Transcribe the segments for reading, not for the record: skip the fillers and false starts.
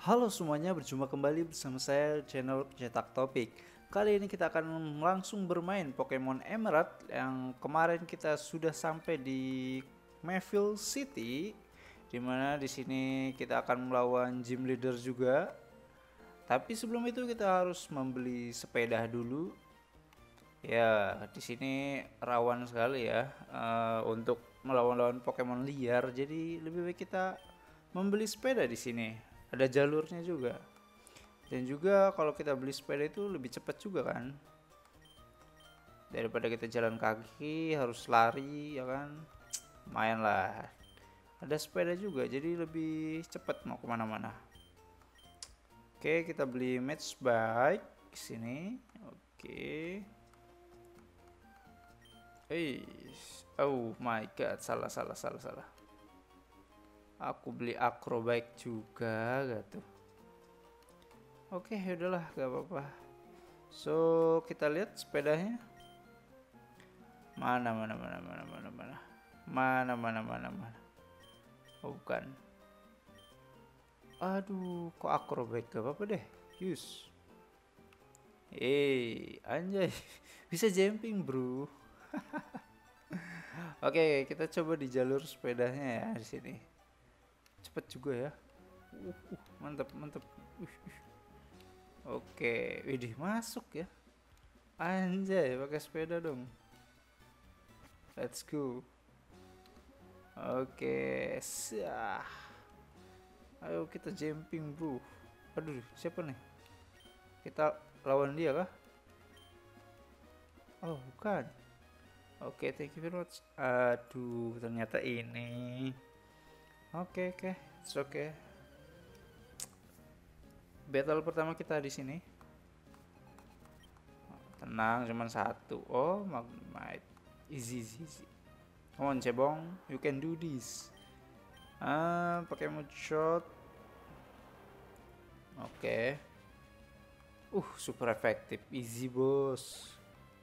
Halo semuanya, berjumpa kembali bersama saya channel Cetak Topik. Kali ini kita akan langsung bermain Pokemon Emerald yang kemarin kita sudah sampai di Mayfield City, dimana di sini kita akan melawan gym leader juga. Tapi sebelum itu kita harus membeli sepeda dulu. Ya, di sini rawan sekali ya untuk melawan-lawan Pokemon liar. Jadi lebih baik kita membeli sepeda di sini. Ada jalurnya juga. Dan juga kalau kita beli sepeda itu lebih cepat juga kan. Daripada kita jalan kaki harus lari ya kan. Lumayan lah. Ada sepeda juga jadi lebih cepat mau kemana-mana. Oke, kita beli match bike di sini. Oke. Oh my god, salah. Aku beli acrobike juga gitu. Oke, udahlah, gak apa-apa. So, kita lihat sepedanya. Mana. Oh, bukan. Aduh, kok acrobike, gak apa-apa deh. Use. Anjay. Bisa jumping, bro. Oke, kita coba di jalur sepedanya ya di sini. Cepet juga ya. Mantap. Oke, widih masuk ya. Anjay, pakai sepeda dong. Let's go. Oke, sah. Ayo kita jumping, bro. Aduh, siapa nih? Kita lawan dia kah? Oh, bukan. Oke, thank you very much. Aduh, ternyata ini. Oke, it's okay. Battle pertama kita di sini. Tenang, cuman satu. Oh, Magnemite. Easy. Come on, Cebong, you can do this. Pakai mood shot. Oke. Super efektif. Easy, bos.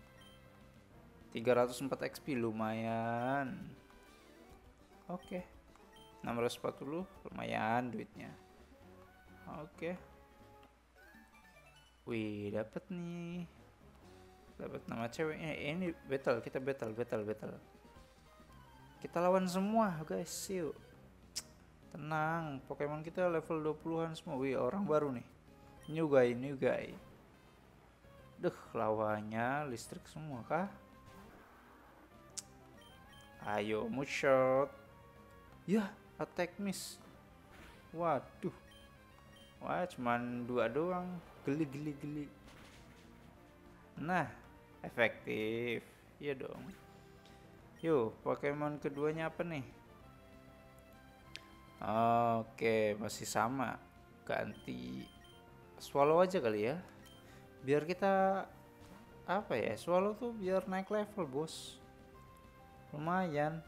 304 XP lumayan. Oke. 640 lumayan duitnya. Oke. Wih, dapat nih. Dapat nama ceweknya. Ini battle, kita battle. Kita lawan semua, guys. Yuk. Tenang, Pokemon kita level 20-an semua. Wih, orang baru nih. New guy. Duh, lawannya listrik semua kah? Ayo, mood shot. Yah, attack miss. Waduh. Wah, cuman 2 doang. Geli. Nah, efektif. Iya dong. Yuk, Pokemon keduanya apa nih? Oke, masih sama. Ganti Swallow aja kali ya. Biar kita apa ya? Swallow tuh biar naik level, bos. Lumayan.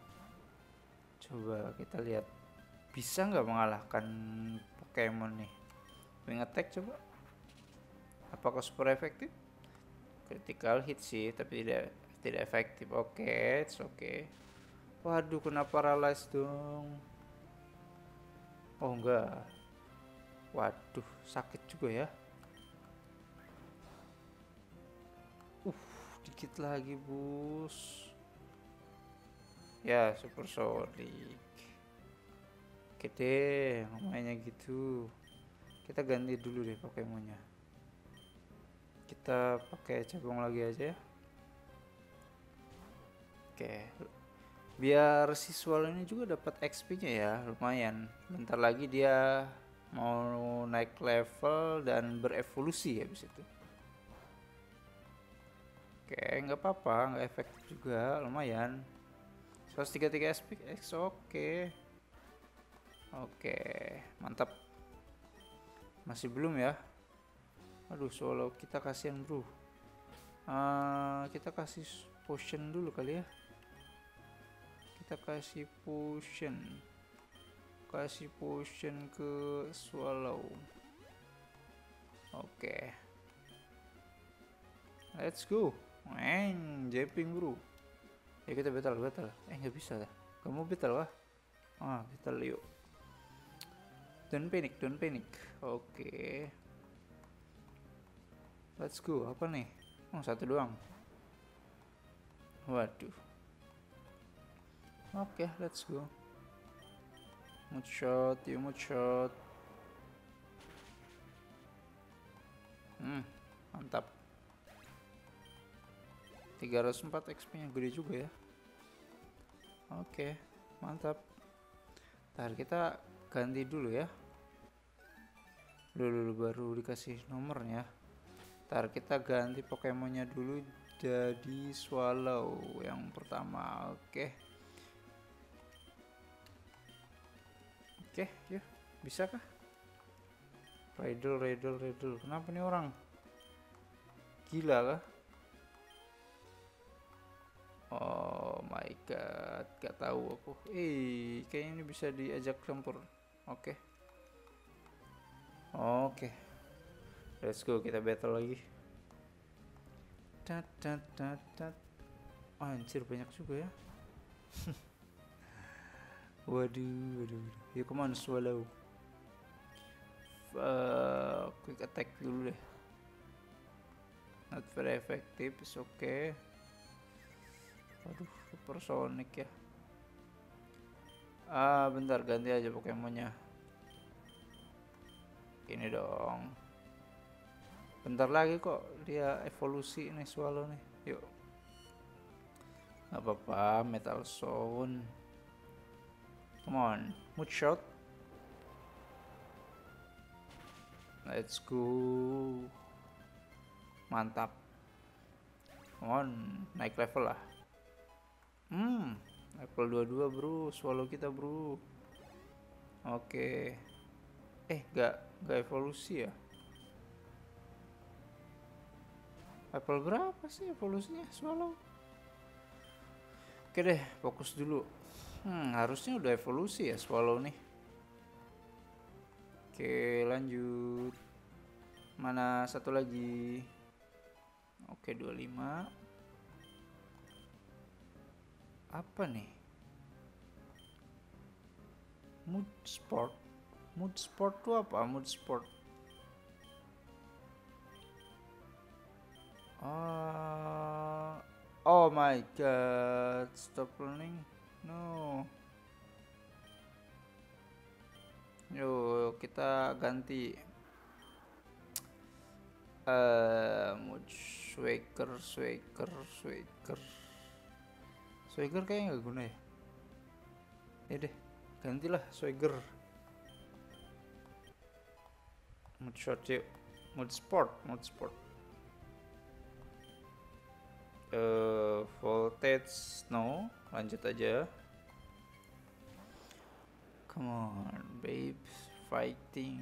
Coba kita lihat bisa nggak mengalahkan Pokemon nih. Wing attack coba. Apakah super efektif? Critical hit sih, tapi tidak efektif. Oke, it's okay. Waduh, kena paralyze dong. Oh enggak. Waduh, sakit juga ya. Dikit lagi, bos. Ya, super sonic. Oke deh, namanya gitu. Kita ganti dulu deh Pokemonnya. Kita pakai Cebong lagi aja ya. Oke. Biar si Swallow ini juga dapat XP-nya ya, lumayan. Bentar lagi dia mau naik level dan berevolusi habis itu. Oke, nggak apa-apa, nggak efektif juga, lumayan. 133 SP, oke. Oke, mantap. Masih belum ya? Aduh, Swallow kita kasihan bro. Kita kasih potion dulu kali ya. Kita kasih potion ke Swallow. Oke. Let's go. Jumping bro. Ya kita battle. Nggak bisa lah. Kamu battle lah. Battle yuk. Don't panic, don't panic. Oke. Let's go. Apa nih? Oh, satu doang. Waduh. Oke, let's go. Mood shot, you mood shot. Mantap. 304 XP-nya gede juga ya. Oke, mantap. Ntar kita ganti dulu ya. Dulu baru dikasih nomornya. Ntar kita ganti Pokemonnya dulu jadi Swallow yang pertama. Oke. Oke, yuk. Bisa kah? Riddle. Kenapa nih orang? Gila kah? Oh my god, gak tahu aku. Kayaknya ini bisa diajak campur. Oke. Let's go, kita battle lagi. Anjir, banyak juga ya. Waduh. Yuk, come on, Swallow. Quick attack dulu deh. Not very effective, is okay. Aduh, supersonic ya. Bentar, ganti aja Pokemonnya. Ini dong. Bentar lagi kok dia evolusi nih Swallow nih. Yuk. Gak apa-apa, Metal Sound. Come on, mood shot. Let's go. Mantap. Come on, naik level lah. Level 22 bro, Swallow kita bro. Oke. Gak evolusi ya. Level berapa sih evolusinya Swallow? Oke deh, fokus dulu. Harusnya udah evolusi ya Swallow nih. Oke, lanjut. Mana satu lagi? Oke, 25. Apa nih? Mood Sport tuh apa? Mood Sport. Oh my god, stop learning. No. Yuk, kita ganti. Mood Swagger kayaknya nggak guna ya. Ya deh, gantilah Swagger. Mood shot yuk. Mood sport. Voltage no, lanjut aja. Come on, babes, fighting.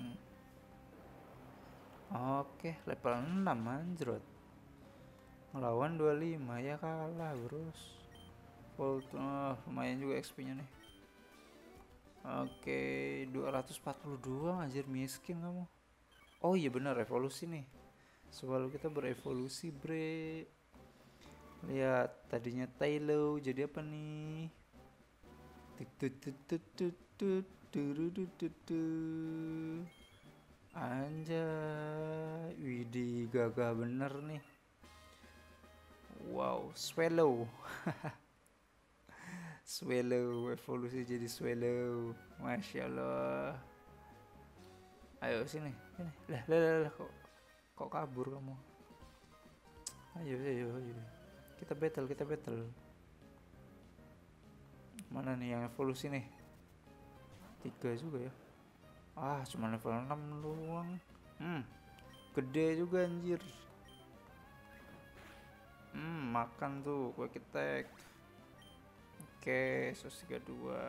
Oke, level 6 anjrot. Ngelawan 25 ya kalah, bros. Lumayan juga XP-nya nih. Oke, 242 anjir, miskin kamu. Oh iya benar, evolusi nih. Swallow kita berevolusi, bre. Lihat, tadinya Tailo jadi apa nih? Anjay, widih, gagah bener nih. Wow, Swallow. Swallow, evolusi jadi Swallow. Masya Allah. Ayo sini. Lah, kok kabur kamu? Ayo. Kita battle. Mana nih yang evolusi nih? 3 juga ya. Cuma level 6 doang. Gede juga anjir. Makan tuh quick attack. Oke, 132.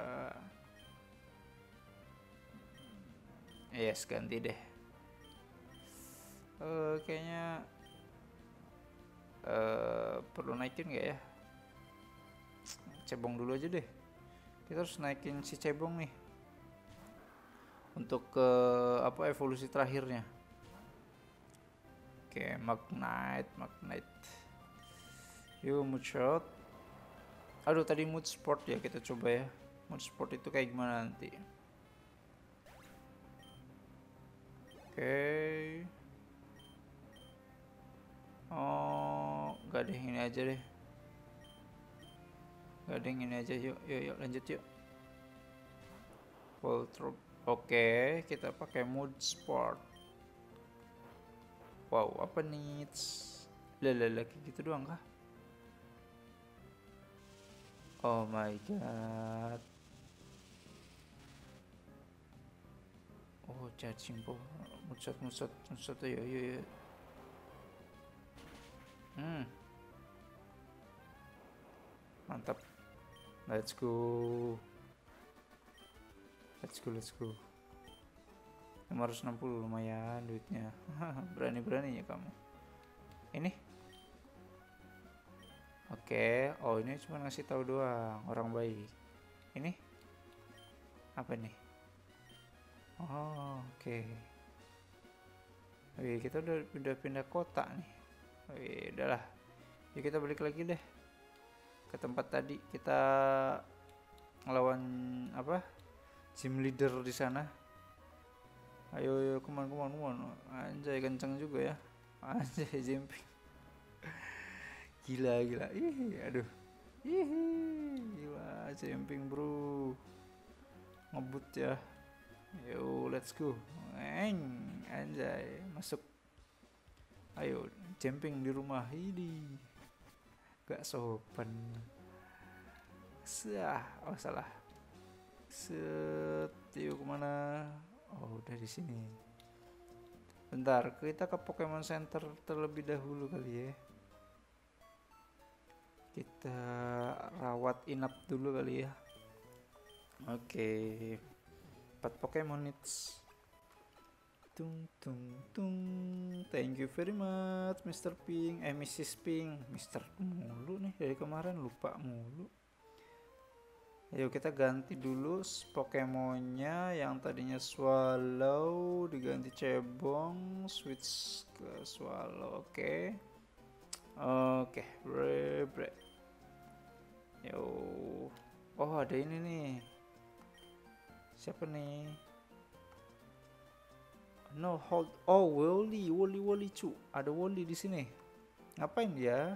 Yes, ganti deh. Kayaknya perlu naikin nggak ya? Cebong dulu aja deh. Kita harus naikin si cebong nih untuk ke evolusi terakhirnya. Oke, Magnite. Yuk, mood shot. Aduh, tadi mood sport ya, kita coba ya. Mood sport itu kayak gimana nanti? Oke. Oh, nggak deh, ini aja deh. Nggak deh, ini aja. Yuk, yuk, yuk, lanjut yuk. Full troop. Oke, kita pakai mood sport. Wow, apa needs? Lah, kayak gitu doang kah? Oh my god. Oh, charging po. Mutsat, ayo. Mantap. Let's go. 560 lumayan duitnya. Berani-beraninya kamu. Ini. Oke. Oh, ini cuma ngasih tahu doang, orang baik. Ini apa nih? Oh, oke. Oke, kita udah pindah kota nih. Oke, udahlah. Yuk kita balik lagi deh ke tempat tadi. Kita ngelawan apa? Gym leader di sana. Ayo, come on. Anjay, kenceng juga ya. Anjay, jumping. Gila. Aduh. Gila, jumping bro. Ngebut ya. Yo, let's go. Anjay, masuk. Ayo, jumping di rumah ini. Gak sopan. Oh salah. Yuk kemana? Oh, udah di sini. Bentar, kita ke Pokemon Center terlebih dahulu kali ya. Kita rawat inap dulu kali ya. Oke. 4 Pokemon needs. Tung. Thank you very much Mr. Pink. Mrs. Pink. Mr. mulu nih dari kemarin, lupa mulu. Ayo kita ganti dulu Pokemonnya yang tadinya Swallow diganti Cebong, switch ke Swallow. Oke, Bre. Yo. Oh, ada ini nih. Siapa nih? No, hold. Oh, Woli cu. Ada Woli di sini. Ngapain dia?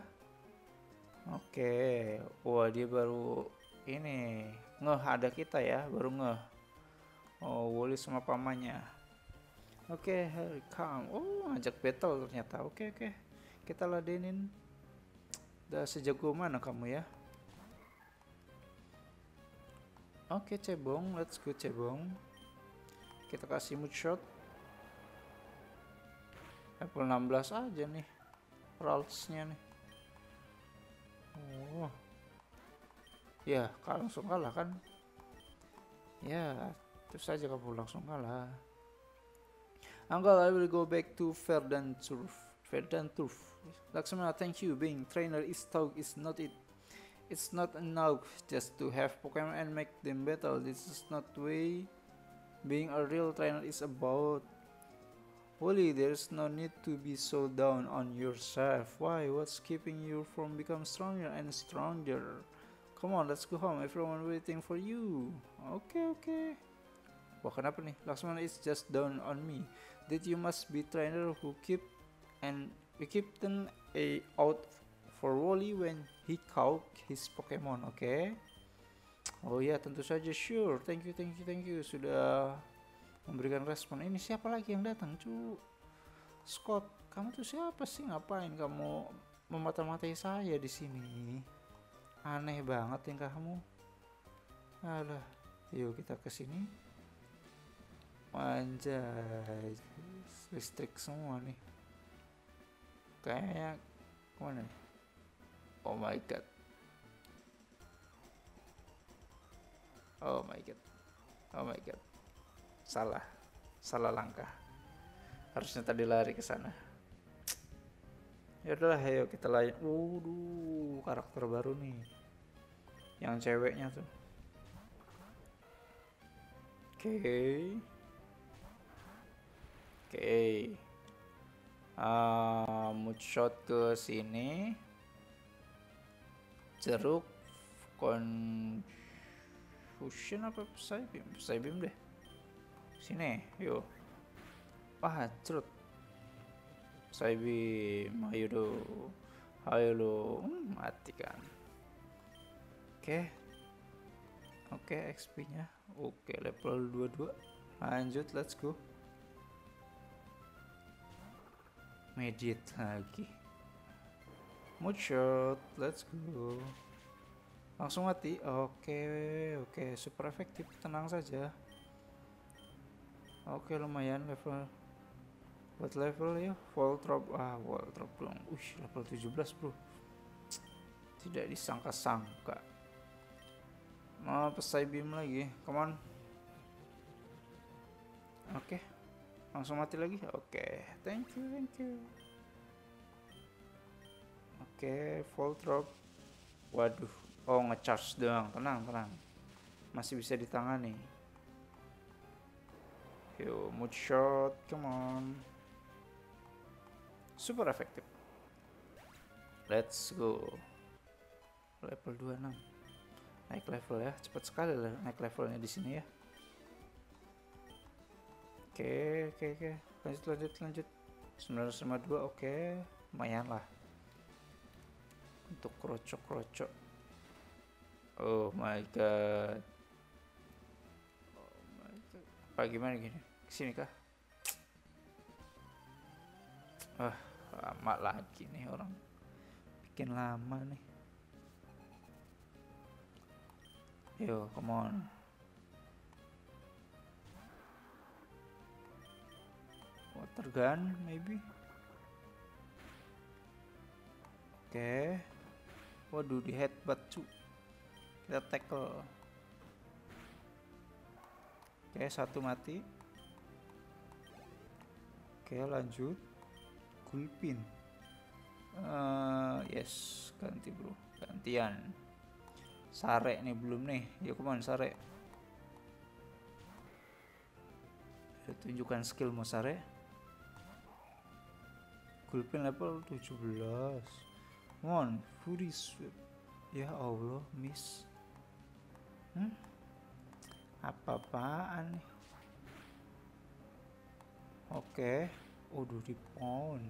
Oke. Wah, dia baru ini ada kita ya, baru Oh, Woli sama pamannya. Oke, here come. Oh, ajak battle ternyata. Oke. Kita ladenin. Udah sejago mana kamu ya? Oke, Cebong, let's go Cebong. Kita kasih mood shot. Level 16 aja nih Ralts-nya nih. Oh. Ya, langsung kalah kan? Ya, terus saja kamu langsung kalah. Uncle, I will go back to Verdanturf. Lakshmana, thank you. Being trainer is not it. It's not enough just to have Pokemon and make them battle. This is not the way being a real trainer is about. Woli, there's no need to be so down on yourself. Why? What's keeping you from becoming stronger and stronger? Come on, let's go home. Everyone waiting for you. Okay. Wah, kenapa nih? Lakshmana is just down on me. That you must be trainer who keep them out for Woli when he caught his Pokemon. Okay? Oh ya, tentu saja. Sure. Thank you sudah memberikan respon. Ini siapa lagi yang datang, cu? Scott, kamu tuh siapa sih? Ngapain kamu memata-matai saya di sini? Aneh banget tingkah kamu. Alah, yuk kita ke sini. Anjay, listrik semua nih. Kayaknya kemana nih? Oh my god. Salah langkah. Harusnya tadi lari ke sana. Ya udahlah, ayo kita lain. Karakter baru nih. Yang ceweknya tuh. Oke. Mood shot ke sini. Jeruk Confusion apa Psybeam deh. Sini, yuk. Wah, cerut. Psybeam, ayo dong. Ayo lo, mati kan. Oke. Oke, XP-nya. Oke, level 22. Lanjut, let's go. Medit lagi. Mood shot, let's go. Langsung mati. Oke, super efektif, tenang saja. Oke, lumayan level. Buat level ya, wall drop. Wall drop dong. Level 17, bro. Tidak disangka-sangka. Psybeam lagi, come on. Oke, langsung mati lagi. Oke, thank you. Oke, full drop. Waduh, ngecharge doang. Tenang, masih bisa ditangani. Yo, mood shot, come on. Super efektif. Let's go. Level 26. Naik level ya, cepat sekali lah naik levelnya di sini ya. Oke. Lanjut. 952, oke. Lumayan lah. Untuk krocok. Oh my god. Apa gimana gini? Kesini kah? Lama lagi nih orang. Bikin lama nih. Yo, come on. Water gun, maybe. Oke. Waduh, di headbutt cu. Kita tackle. Oke, satu mati. Oke, lanjut. Gulpin. Yes, ganti bro. Gantian. Sare nih belum nih. Ya kemana Sare? Tunjukkan skill mau Sare. Gulpin level 17. Come on, Fury Sweep. Ya Allah, miss. Apa-apaan nih? Oke. Udah di pound.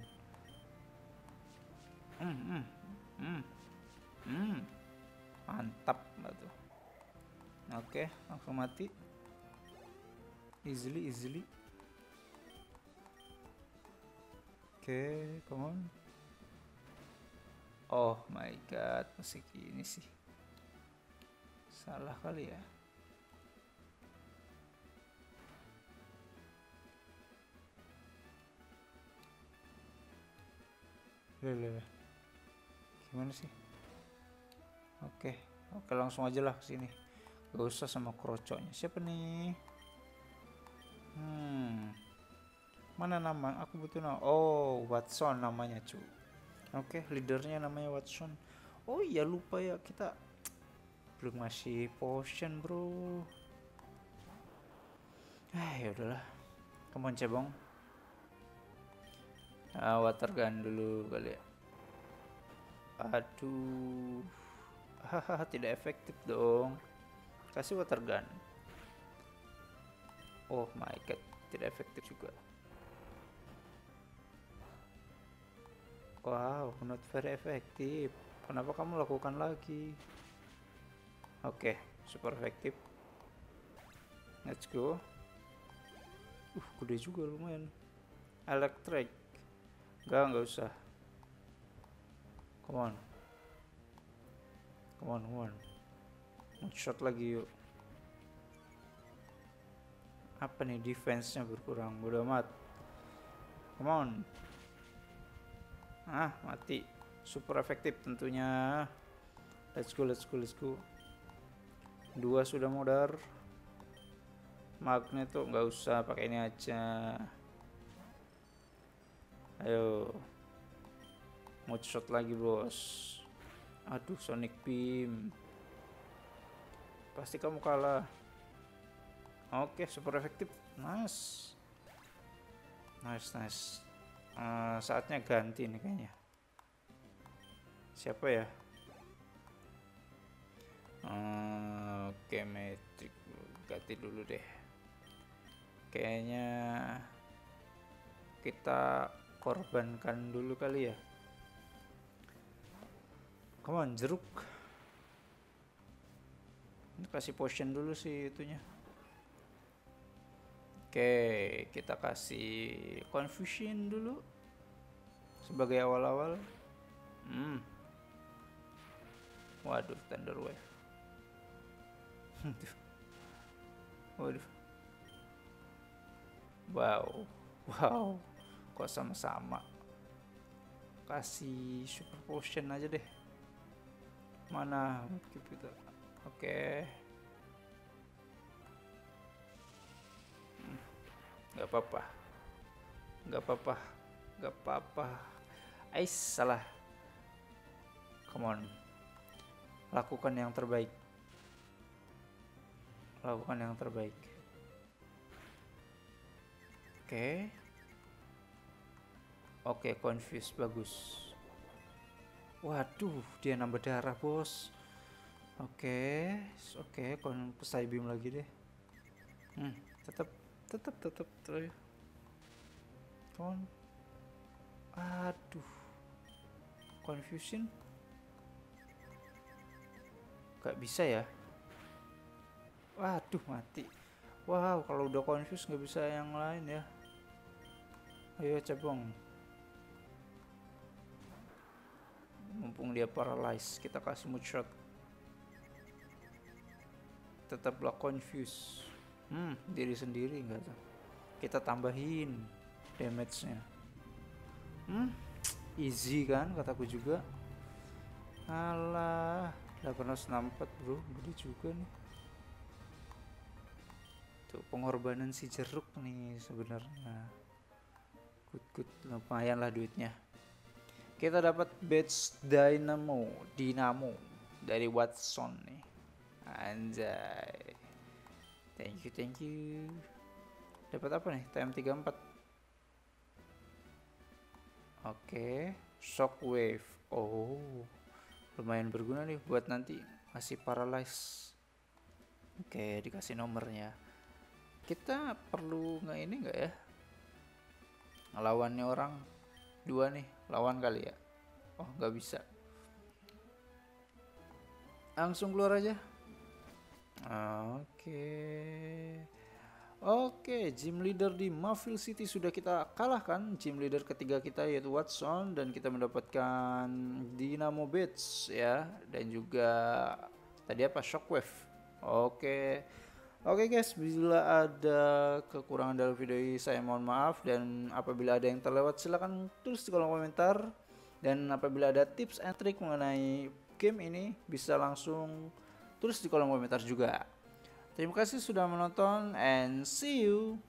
Mantap batu. Oke, langsung mati. Easily. Oke, come on. Oh my god, masih gini sih. Salah kali ya. Lele. Gimana sih? Oke, langsung aja lah ke sini. Gak usah sama krocoknya. Siapa nih? Mana nama? Aku butuh nama. Oh, Watson namanya, cu. Oke, leadernya namanya Watson. Oh iya, lupa ya, kita belum ngasih potion, bro. Ya udahlah. Come on, cebong. Water gun dulu kali ya. Aduh. Hahaha, tidak efektif dong. Kasih water gun. Oh my god, tidak efektif juga. Wow, not very efektif. Kenapa kamu lakukan lagi? Oke, super efektif. Let's go. Gede juga lumayan. Electric. Enggak usah. Come on. Shot lagi yuk. Apa nih, defense-nya berkurang. Bodo amat. Come on. Mati. Super efektif tentunya. Let's go. 2 sudah modar. Magnet tuh nggak usah, pakai ini aja. Ayo. Mood shot lagi, bos. Aduh, Sonic Beam. Pasti kamu kalah. Oke, super efektif. Nice. Saatnya ganti nih kayaknya. Siapa ya? Oke, Matrix ganti dulu deh. Kayaknya kita korbankan dulu kali ya. Come on, jeruk. Ini kasih potion dulu sih itunya. Oke, kita kasih confusion dulu sebagai awal-awal. Waduh, thunder wave. Waduh. Wow. Kok sama-sama. Kasih super potion aja deh. Mana kita? Oke. Gak apa-apa. Ais, salah. Come on. Lakukan yang terbaik. Oke, confuse, bagus. Waduh, dia nambah darah, bos. Oke, pesai beam lagi deh. Tetap terus. Aduh, confusion gak bisa ya. Waduh, mati. Wow, kalau udah confuse nggak bisa yang lain ya. Ayo cabang. Mumpung dia paralyze, kita kasih mood shot. Tetaplah confuse. Diri sendiri nggak tuh. Kita tambahin damage-nya. Easy kan kataku juga. Alah, 864 bro, gede juga nih. Tuh pengorbanan si jeruk nih sebenarnya. Good, lumayan lah duitnya. Kita dapat badge Dynamo dari Watson nih. Anjay. Thank you. Dapat apa nih? TM34. Oke, shockwave. Oh, lumayan berguna nih buat nanti masih paralyze. Oke, dikasih nomornya. Kita perlu nggak ya? Lawannya orang 2 nih, lawan kali ya. Oh, nggak bisa. Langsung keluar aja. Oke, gym leader di Maville City sudah kita kalahkan. Gym leader ketiga kita yaitu Watson, dan kita mendapatkan Dynamo Badge ya, dan juga tadi apa, Shockwave. Oke guys, bila ada kekurangan dalam video ini saya mohon maaf, dan apabila ada yang terlewat silahkan tulis di kolom komentar, dan apabila ada tips and trik mengenai game ini bisa langsung tulis di kolom komentar juga. Terima kasih sudah menonton and see you.